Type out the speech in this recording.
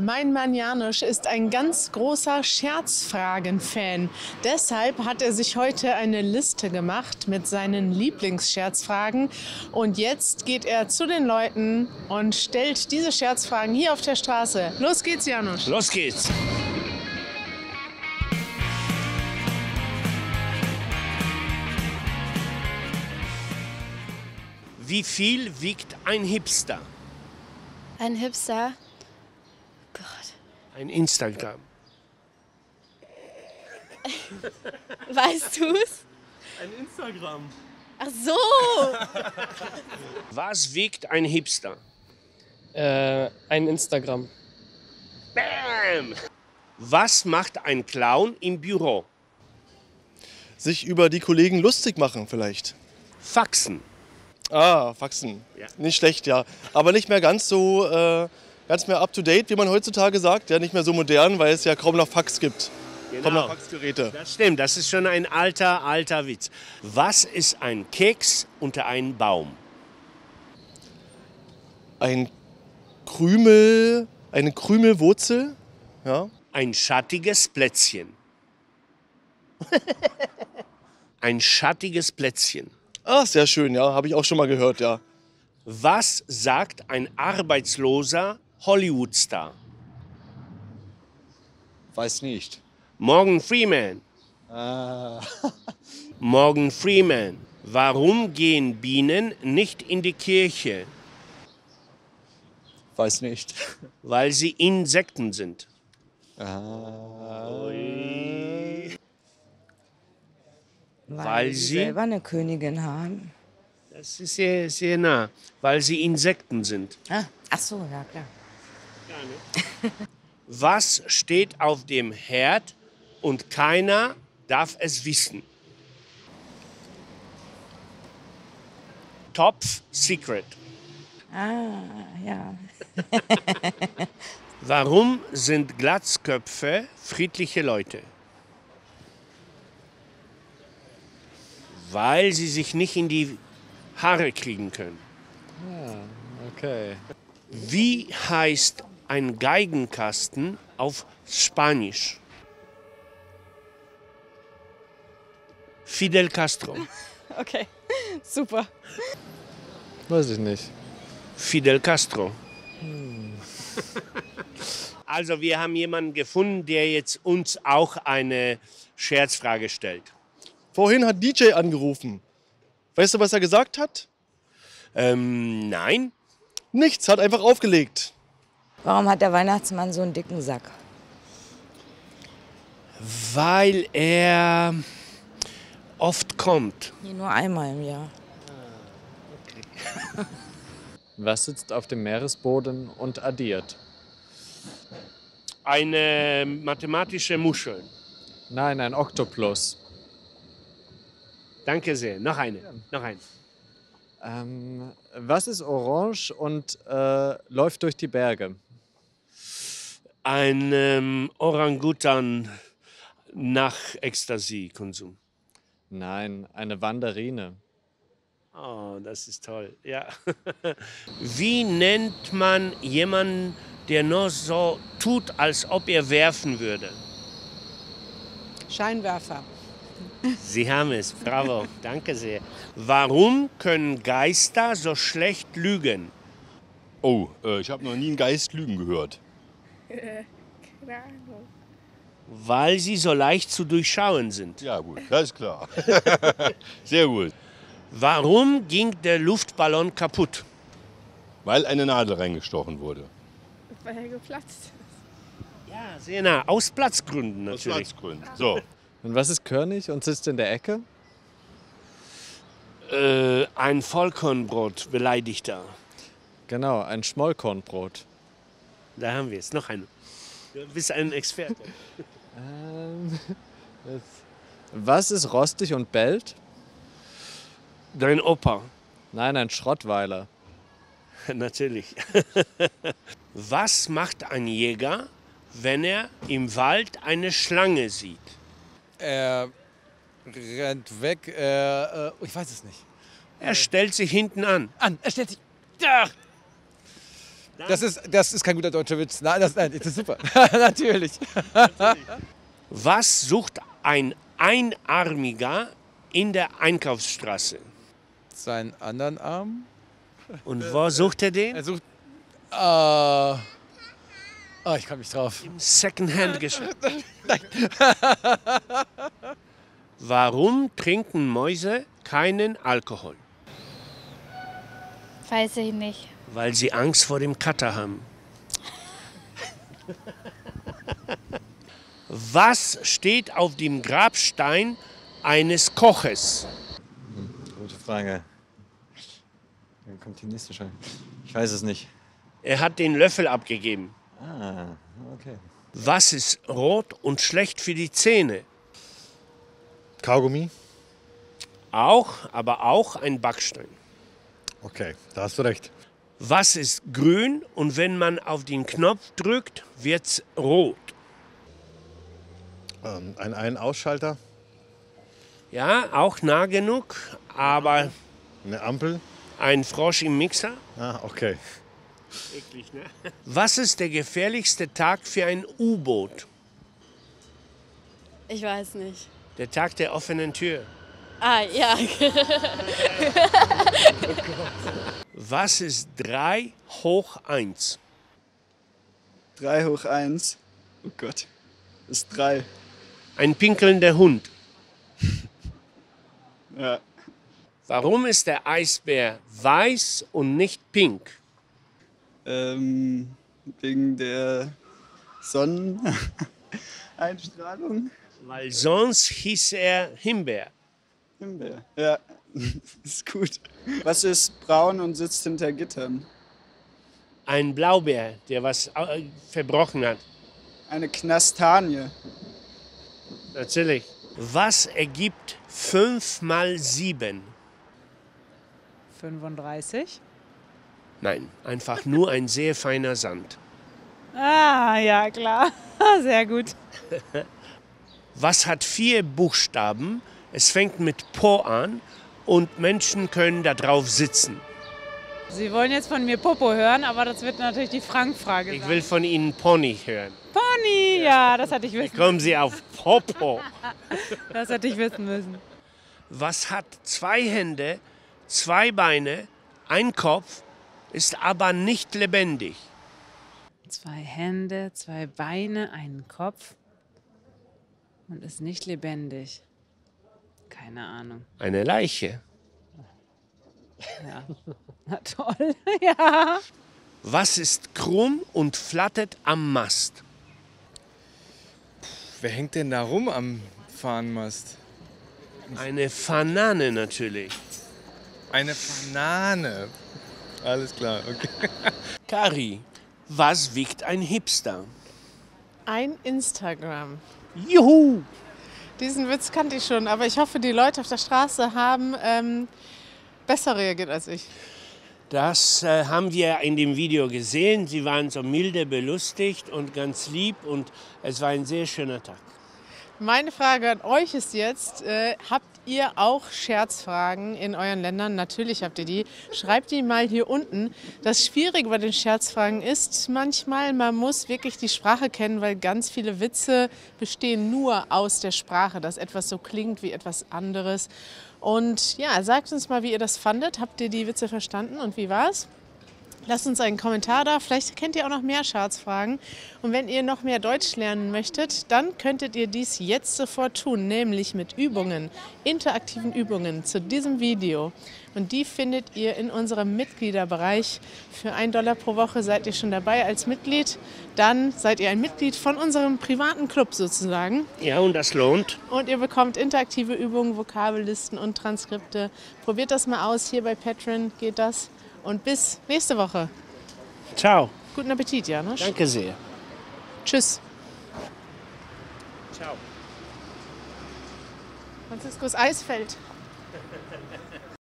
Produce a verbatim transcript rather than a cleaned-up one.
Mein Mann Janusz ist ein ganz großer Scherzfragen-Fan. Deshalb hat er sich heute eine Liste gemacht mit seinen Lieblingsscherzfragen. Und jetzt geht er zu den Leuten und stellt diese Scherzfragen hier auf der Straße. Los geht's, Janusz. Los geht's. Wie viel wiegt ein Hipster? Ein Hipster? Gott. Ein Instagram. Weißt du's? Ein Instagram. Ach so! Was wiegt ein Hipster? Äh, ein Instagram. Bam! Was macht ein Clown im Büro? Sich über die Kollegen lustig machen vielleicht. Faxen. Ah, Faxen. Ja. Nicht schlecht, ja. Aber nicht mehr ganz so, äh, ganz mehr up to date, wie man heutzutage sagt. Ja, nicht mehr so modern, weil es ja kaum noch Fax gibt. Genau. Kaum noch Faxgeräte. Das stimmt, das ist schon ein alter, alter Witz. Was ist ein Keks unter einem Baum? Ein Krümel, eine Krümelwurzel. Ja. Ein schattiges Plätzchen. Ein schattiges Plätzchen. Ah, sehr schön, ja. Habe ich auch schon mal gehört, ja. Was sagt ein arbeitsloser Hollywood-Star? Weiß nicht. Morgan Freeman. Ah. Morgan Freeman. Warum gehen Bienen nicht in die Kirche? Weiß nicht. Weil sie Insekten sind. Ah. Weil, Weil sie sie- selber eine Königin haben. Das ist sehr, sehr nah. Weil sie Insekten sind. Ah, ach so, ja klar. Was steht auf dem Herd und keiner darf es wissen? Top Secret. Ah, ja. Warum sind Glatzköpfe friedliche Leute? Weil sie sich nicht in die Haare kriegen können. Okay. Wie heißt ein Geigenkasten auf Spanisch? Fidel Castro. Okay, super. Weiß ich nicht. Fidel Castro. Also wir haben jemanden gefunden, der jetzt uns auch eine Scherzfrage stellt. Vorhin hat D J angerufen. Weißt du, was er gesagt hat? Ähm, nein. Nichts, hat einfach aufgelegt. Warum hat der Weihnachtsmann so einen dicken Sack? Weil er oft kommt. Nee, nur einmal im Jahr. Was sitzt auf dem Meeresboden und addiert? Eine mathematische Muschel. Nein, ein Oktopus. Danke sehr. Noch eine. Noch eine. Ähm, was ist orange und äh, läuft durch die Berge? Ein ähm, Orangutan nach Ecstasy-Konsum. Nein, eine Wanderine. Oh, das ist toll. Ja. Wie nennt man jemanden, der nur so tut, als ob er werfen würde? Scheinwerfer. Sie haben es. Bravo. Danke sehr. Warum können Geister so schlecht lügen? Oh, äh, ich habe noch nie einen Geist lügen gehört. Weil sie so leicht zu durchschauen sind. Ja gut, das ist klar. Sehr gut. Warum ging der Luftballon kaputt? Weil eine Nadel reingestochen wurde. Weil er geplatzt ist. Ja, sehr nah. Aus Platzgründen Aus natürlich. Platzgründen. So. Und was ist körnig und sitzt in der Ecke? Äh, ein Vollkornbrot, beleidigter. Genau, ein Schmollkornbrot. Da haben wir es. Noch eine. Du bist ein Experte. Ähm, das- was ist rostig und bellt? Dein Opa. Nein, ein Schrottweiler. Natürlich. Was macht ein Jäger, wenn er im Wald eine Schlange sieht? Er rennt weg. Äh, äh, ich weiß es nicht. Er stellt sich hinten an. An. Er stellt sich. Ja. Das ist, das ist kein guter deutscher Witz. Nein, das, nein, das ist super. Natürlich. Was sucht ein Einarmiger in der Einkaufsstraße? Seinen anderen Arm. Und wo sucht er den? Er sucht. Äh, oh, ich komme nicht drauf. Secondhand-Geschäft. Warum trinken Mäuse keinen Alkohol? Weiß ich nicht. Weil sie Angst vor dem Kater haben. Was steht auf dem Grabstein eines Koches? Gute Frage. Dann kommt die nächste schon. Ich weiß es nicht. Er hat den Löffel abgegeben. Ah, okay. Was ist rot und schlecht für die Zähne? Kaugummi? Auch, aber auch ein Backstein. Okay, da hast du recht. Was ist grün und wenn man auf den Knopf drückt, wird's rot? Ähm, ein Ein-Ausschalter? Ja, auch nah genug, aber Eine Ampel? ein Frosch im Mixer. Ah, okay. Eklig, ne? Was ist der gefährlichste Tag für ein U-Boot? Ich weiß nicht. Der Tag der offenen Tür. Ah, ja. Was ist drei hoch eins? drei hoch eins. Oh Gott. Ist drei. Ein pinkelnder Hund. Ja. Warum ist der Eisbär weiß und nicht pink? Ähm, wegen der Sonneneinstrahlung. Weil sonst hieß er Himbeer. Himbeer. Ja, ist gut. Was ist braun und sitzt hinter Gittern? Ein Blaubeer, der was äh, verbrochen hat. Eine Knastanie. Natürlich. Was ergibt fünf mal sieben? fünfunddreißig. Nein, einfach nur ein sehr feiner Sand. Ah, ja, klar. Sehr gut. Was hat vier Buchstaben? Es fängt mit Po an und Menschen können da drauf sitzen. Sie wollen jetzt von mir Popo hören, aber das wird natürlich die Frank-Frage Ich sein. will von Ihnen Pony hören. Pony, ja, das hätte ich Wie wissen kommen Sie auf Popo? Das hätte ich wissen müssen. Was hat zwei Hände, zwei Beine, ein Kopf, ist aber nicht lebendig? Zwei Hände, zwei Beine, einen Kopf und ist nicht lebendig. Keine Ahnung. Eine Leiche. Ja. Na toll, ja. Was ist krumm und flattert am Mast? Wer hängt denn da rum am Fahnenmast? Eine Fanane natürlich. Eine Banane. Alles klar, okay. Kari, was wiegt ein Hipster? Ein Instagram. Juhu! Diesen Witz kannte ich schon, aber ich hoffe, die Leute auf der Straße haben ähm, besser reagiert als ich. Das äh, haben wir in dem Video gesehen. Sie waren so milde belustigt und ganz lieb und es war ein sehr schöner Tag. Meine Frage an euch ist jetzt, äh, habt ihr auch Scherzfragen in euren Ländern? Natürlich habt ihr die. Schreibt die mal hier unten. Das Schwierige bei den Scherzfragen ist manchmal, man muss wirklich die Sprache kennen, weil ganz viele Witze bestehen nur aus der Sprache, dass etwas so klingt wie etwas anderes. Und ja, sagt uns mal, wie ihr das fandet. Habt ihr die Witze verstanden und wie war's? Lasst uns einen Kommentar da, vielleicht kennt ihr auch noch mehr Scherzfragen. Und wenn ihr noch mehr Deutsch lernen möchtet, dann könntet ihr dies jetzt sofort tun, nämlich mit Übungen, interaktiven Übungen zu diesem Video. Und die findet ihr in unserem Mitgliederbereich. Für einen Dollar pro Woche seid ihr schon dabei als Mitglied. Dann seid ihr ein Mitglied von unserem privaten Club sozusagen. Ja, und das lohnt. Und ihr bekommt interaktive Übungen, Vokabellisten und Transkripte. Probiert das mal aus, hier bei Patreon geht das. Und bis nächste Woche. Ciao. Guten Appetit, Janusz. Danke sehr. Tschüss. Ciao. Franziskus Eisfeld.